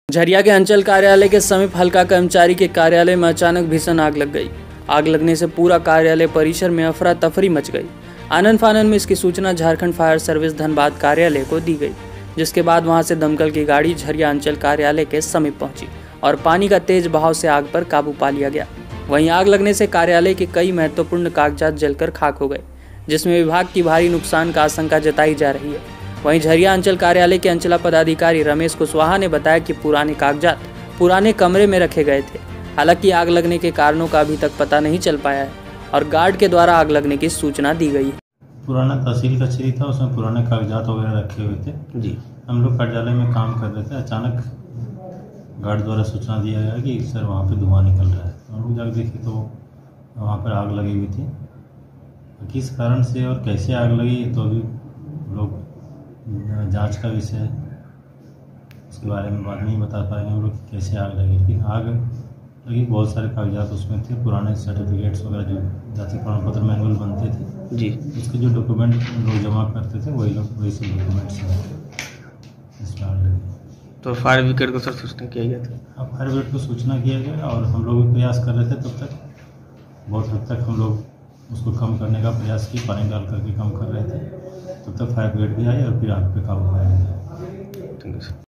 झरिया के अंचल कार्यालय के समीप हल्का कर्मचारी के कार्यालय में अचानक भीषण आग लग गई। आग लगने से पूरा कार्यालय परिसर में अफरा तफरी मच गई। आनन फानन में इसकी सूचना झारखंड फायर सर्विस धनबाद कार्यालय को दी गई, जिसके बाद वहां से दमकल की गाड़ी झरिया अंचल कार्यालय के समीप पहुंची और पानी का तेज बहाव से आग पर काबू पा लिया गया। वहीं आग लगने से कार्यालय के कई महत्वपूर्ण कागजात जलकर खाक हो गए, जिसमें विभाग की भारी नुकसान का आशंका जताई जा रही है। वहीं झरिया अंचल कार्यालय के अंचला पदाधिकारी रमेश कुशवाहा ने बताया कि पुराने कागजात पुराने कमरे में रखे गए थे। हालांकि आग लगने के कारणों का अभी तक पता नहीं चल पाया है और गार्ड के द्वारा आग लगने की सूचना दी गई है। पुराना तहसील कचहरी था, उसमें पुराने कागजात वगैरह रखे हुए थे जी। हम लोग कार्यालय में काम कर रहे थे, अचानक गार्ड द्वारा सूचना दिया गया कि सर वहाँ पे धुआं निकल रहा है। हम लोग जाकर देखे तो वहाँ पर आग लगी हुई थी। किस कारण से और कैसे आग लगी तो अभी लोग जांच का विषय है, उसके बारे में बाद में ही बता पाएंगे हम लोग कैसे आग लगी। लेकिन आग लगी, बहुत सारे कागजात उसमें थे, पुराने सर्टिफिकेट्स वगैरह जो जाति प्रमाण पत्र मैनुअल बनते थे जी, उसके जो डॉक्यूमेंट लोग जमा करते थे वही सब डॉक्यूमेंट्स हैं इसमें आग लगी। तो फायर ब्रिगेड को सर सूचना किया गया था? हाँ, फायर ब्रिगेड को सूचना किया गया और हम लोग भी प्रयास कर रहे थे। तब तक बहुत हद तक हम लोग उसको कम करने का प्रयास किए, पानी डाल करके कम कर रहे थे। तब तक फायर ब्रिगेड भी आई और फिर आग पे काबू पाया गया। Thank you sir.